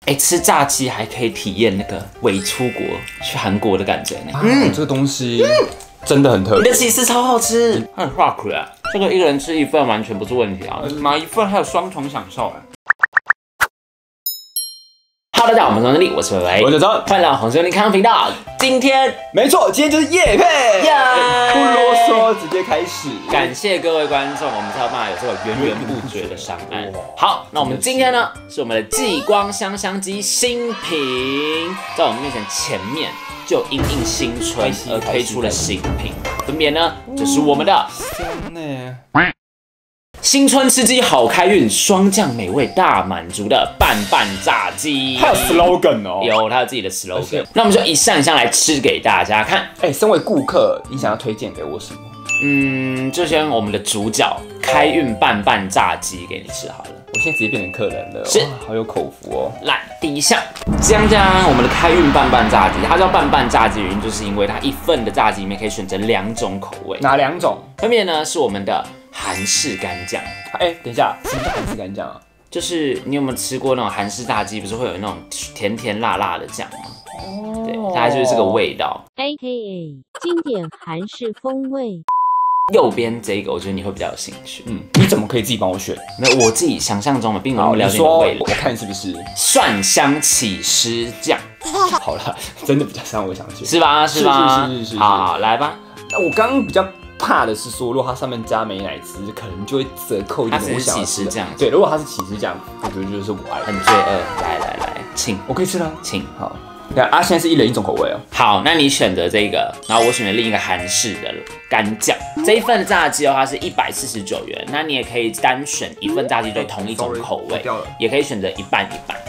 吃炸鸡还可以体验那个伪出国去韩国的感觉呢。 这个东西真的很特别。 你的起司超好吃，它很化苦啊。这个一个人吃一份完全不是问题啊，买一份还有双重享受哎。Hello， 大家好，我们是洪胜利，我是伟伟， 我是张， 欢迎来到洪胜利康康频道。今天没错，今天就是业配，不啰嗦，直接开始。 感谢各位观众，我们才有办法有这个源源不绝的上岸。好，那我们今天呢是我们的继光香香鸡新品，在我们面前就因应新春而推出了新品，分别呢就是我们的新春吃鸡好开运，双酱美味大满足的拌拌炸鸡， 还有 slogan 哦， 有他自己的 slogan。那我们就一项一项来吃给大家看。 身为顾客，你想要推荐给我什么？ 就先我们的主角开运拌拌炸鸡给你吃好了。 我现在直接变成客人了， 是， 好有口福哦。 来，第一项，我们的开运拌拌炸鸡，它叫拌拌炸鸡，原因就是因为它一份的炸鸡里面可以选择2种口味。 哪2种？ 分别呢是我们的韩式干酱。 等一下，什么叫韩式干酱啊？ 就是你有没有吃过那种韩式炸鸡，不是会有那种甜甜辣辣的酱吗？对，大概就是这个味道。 AKA 经典韩式风味。 右边这个，我觉得你会比较有兴趣。 你怎么可以自己帮我选？ 没有，我自己想象中的，并没有了解你的味蕾。 我看是不是蒜香起司酱？ 好了，真的比较像我想去， 是吧？是吧？ 是。 好，来吧。 那我刚刚比较怕的是说，如果它上面加美乃滋，可能就会折扣一点。 它是起司酱。 对，如果它是起司酱，我觉得就是我爱。 很罪恶。来，请。 我可以吃了， 请。 好。现在是1人1种口味哦。 好，那你选择这个，然后我选择另一个韩式的干酱。这一份的炸鸡的话是149元，那你也可以单选一份炸鸡对同一种口味，也可以选择一半一半。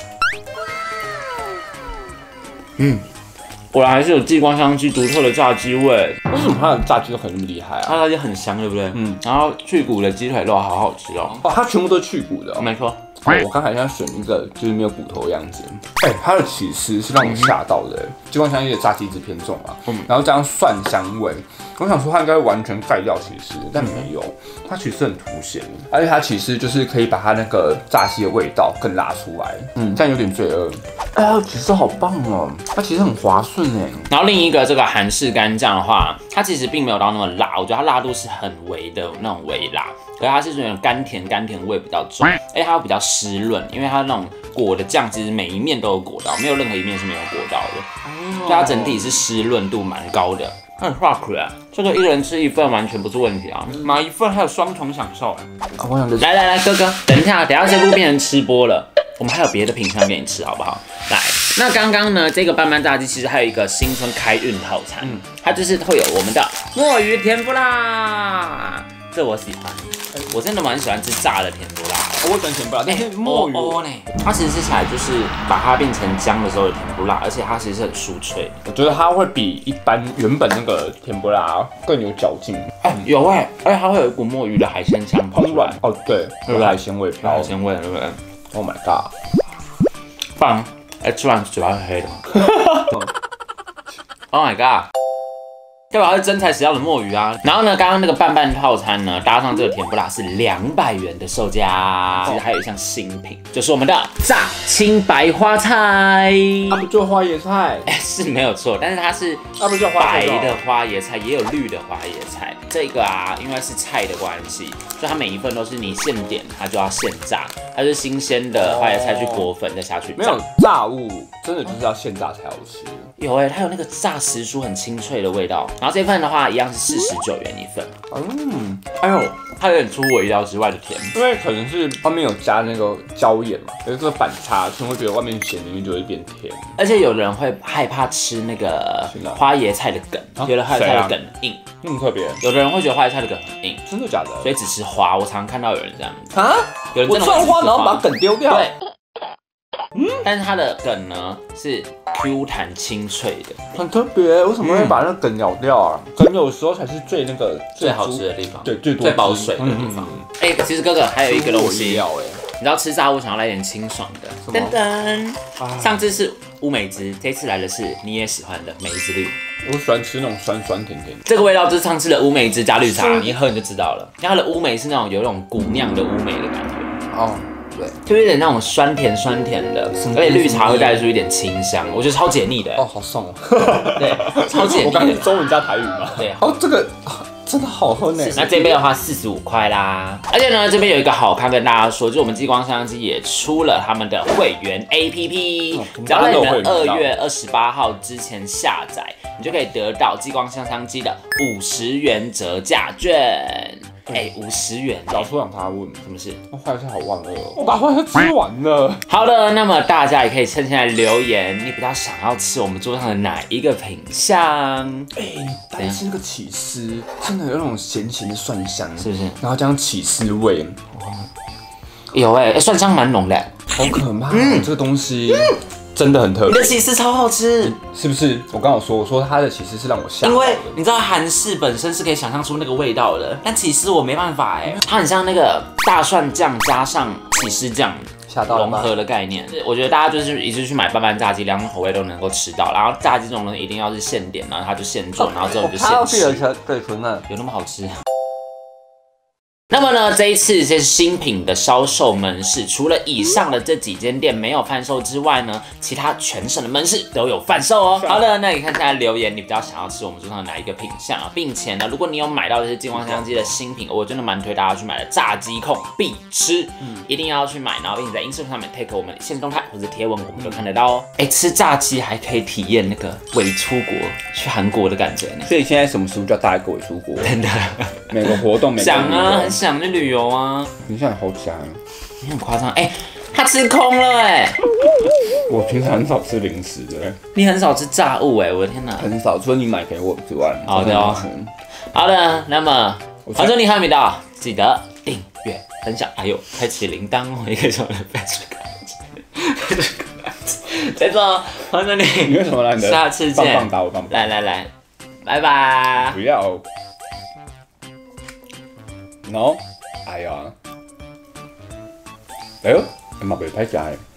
果然还是有继光香鸡独特的炸鸡味。 为什么它的炸鸡都很厉害啊？ 它炸鸡很香，对不对？然后去骨的鸡腿肉好好吃哦。 它全部都去骨的哦。 没错。 我刚才想选一个就是没有骨头的样子。它的起司是让我吓到的。继光香鸡的炸鸡汁偏重嘛，然后加上蒜香味，我想说它应该会完全盖掉起司，但没有，它起司很凸显，而且它起司就是可以把它那个炸鸡的味道更拉出来。这样有点罪恶。起司好棒哦，它其实很滑顺哎。 然后另一个这个韩式干酱的话，它其实并没有到那么辣，我觉得它辣度是很微的那种微辣。可是它是那种甘甜味比较重，而且它又比较湿润，因为它那种裹的酱其实每一面都有裹到，没有任何一面是没有裹到的，所以它整体是湿润度蛮高的。很化苦啊，这个一人吃一份完全不是问题啊，买一份还有双重享受。来，哥哥，等一下这部变成吃播了，我们还有别的品相给你吃，好不好？来，那刚刚呢，这个拌拌炸鸡其实还有一个新春开运套餐，它就是会有我们的墨鱼甜不辣，这我喜欢。我真的蛮喜欢吃炸的甜不辣， 我喜欢甜不辣，但是墨鱼呢，它其实吃起来就是把它变成姜的时候的甜不辣，而且它其实是很酥脆。 我觉得它会比一般原本那个甜不辣更有嚼劲。 有而且它会有一股墨鱼的海鲜香跑出来。 对，有海鲜味， 海鲜味，对不对 ？Oh my god， 棒！吃完嘴巴是黑的吗？Oh my god！代表它是真材实料的墨鱼啊，然后呢，刚刚那个拌拌套餐呢，搭上这个甜不辣是200元的售价。其实还有一项新品，就是我们的炸青白花菜。 它不就花椰菜？ 是没有错，但是它是不就白的花椰菜，也有绿的花椰菜。这个因为是菜的关系，所以它每一份都是你现点，它就要现炸，它是新鲜的花椰菜去裹粉再下去炸。 没有炸物，真的就是要现炸才好吃。 有它有那个炸时蔬很清脆的味道。然后这份的话一样是49元一份。它有点出乎我意料之外的甜， 因为可能是外面有加那个椒盐嘛，有一个反差，所以会觉得外面咸，里面就会变甜。 而且有人会害怕吃那个花椰菜的梗，觉得花椰菜的梗很硬， 那么特别。 有的人会觉得花椰菜的梗很硬， 真的假的？ 所以只吃花。我常看到有人这样子啊， 有人真的会吃花，然后把梗丢掉。 对。但是它的梗呢是 Q 弹清脆的， 很特别。为什么会把那个梗咬掉啊？梗有时候才是最好吃的地方， 对， 最保水的地方。其实哥哥还有一个东西，你知道吃炸物想要来点清爽的，噔噔。上次是乌梅汁，这次来的是你也喜欢的梅子绿。 我喜欢吃那种酸酸甜甜的， 这个味道就是上次的乌梅汁加绿茶，你一喝你就知道了。它的乌梅是那种有那种古酿的乌梅的感觉。 对， 就有点那种酸甜的，而且绿茶会带出一点清香，我觉得超解腻的。 哦，好爽哦。 对，超解我刚腻的。 刚中文加台语嘛。 对， 哦，这个真的好喝呢。 那这杯的话45块啦，而且呢，这边有一个好康跟大家说，就是我们激光香香鸡也出了他们的会员 APP，只要在你们2月28号之前下载，你就可以得到激光香香鸡的50元折价券。50元， 早出让他问什么事？ 我坏是好万恶哦，我把饭都吃完了。 好的，那么大家也可以趁现在留言，你比较想要吃我们桌上的哪一个品相？ 但是那个起司真的有那种咸咸的蒜香， 是不是？ 然后加上起司味， 有蒜香蛮浓的， 好可怕。这个东西真的很特别。 你的起司超好吃， 是不是？我刚有说，我说它的起司是让我吓到的， 因为你知道韩式本身是可以想象出那个味道的，但起司我没办法它很像那个大蒜酱加上起司酱。融合的概念，我觉得大家就是一次去买半半炸鸡，两种口味都能够吃到。然后炸鸡这种东西一定要是现点，然后它就现做，然后之后你就现吃。 对，纯的有那么好吃？那么呢，这一次这是新品的销售门市，除了以上的这几间店没有贩售之外呢，其他全省的门市都有贩售哦。好的，那你看现在留言，你比较想要吃我们桌上的哪一个品项啊？并且呢，如果你有买到这些激光香鸡的新品，我真的蛮推大家去买的，炸鸡控必吃，一定要去买，然后并且在 Instagram 上面 take 我们的限动态或者贴文，我们都看得到哦。吃炸鸡还可以体验那个伪出国去韩国的感觉呢。 所以现在什么时候叫大家跟我出国？ 真的， 每个活动， 想啊，很想去旅游啊。 你现在好强， 你很夸张他吃空了我平常很少吃零食的， 你很少吃炸物我的天哪， 很少，除了你买给我之外。 好的哦，好的，那么反正你还没到，记得订阅、分享，还有开启铃铛哦，也可以从我的 Facebook 再说，反正你为什么来？ 下次见， 棒棒打我棒棒， 来，拜拜， 不要。No，哎呀，哎呦，嘛袂歹食诶。